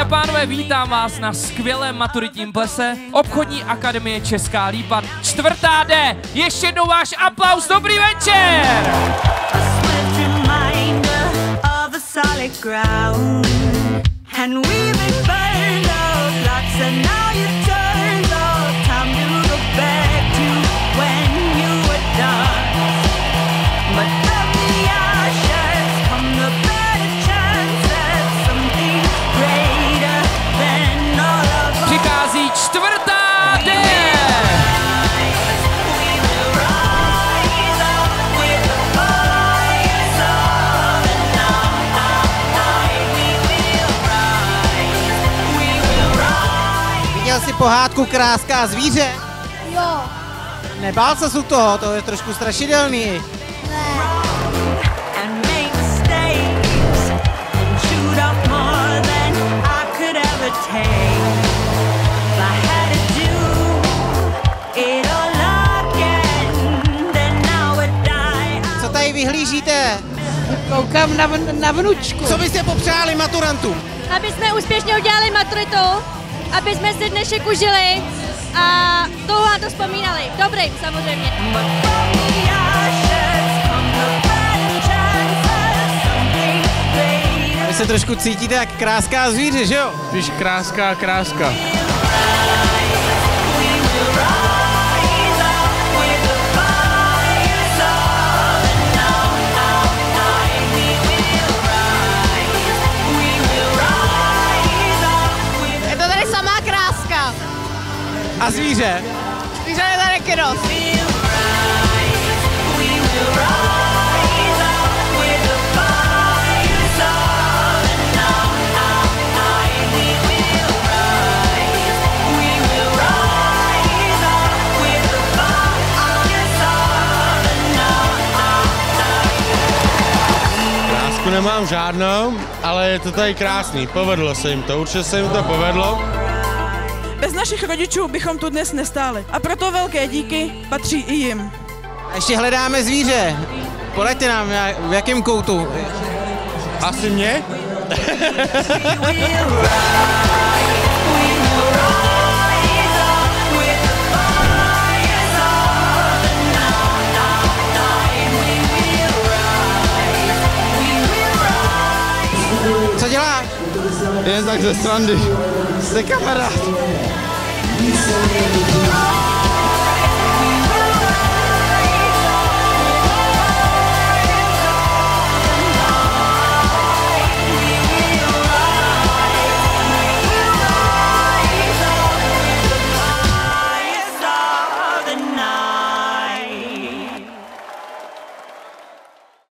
pánové, vítám vás na skvělém maturitním plese Obchodní akademie Česká Lípa, 4. D. Ještě jednou váš aplaus, dobrý večer! Přichází 4. D. Viděl jsi pohádku Kráska a zvíře? Jo. Nebál ses u toho, to je trošku strašidelný. Ne. Co tady vyhlížíte? Koukám na vnučku. Co byste popřáli maturantům? Aby jsme úspěšně udělali maturitu, aby jsme si dnešek užili a dlouho na to vzpomínali. Dobrý, samozřejmě. Vy se trošku cítíte jak Kráska a zvíře, že jo? Víš, kráska. Je to tady samá kráska. A zvíře? Zvíře je tady kyros. Krásku nemám žádnou, ale je to tady krásný. Povedlo se jim to, určitě se jim to povedlo. Bez našich rodičů bychom tu dnes nestáli a proto velké díky patří i jim. A ještě hledáme zvíře. Poraďte nám, v jakém koutu. Asi mě? Co dělá? Jen tak ze srandy. Jste kamarád.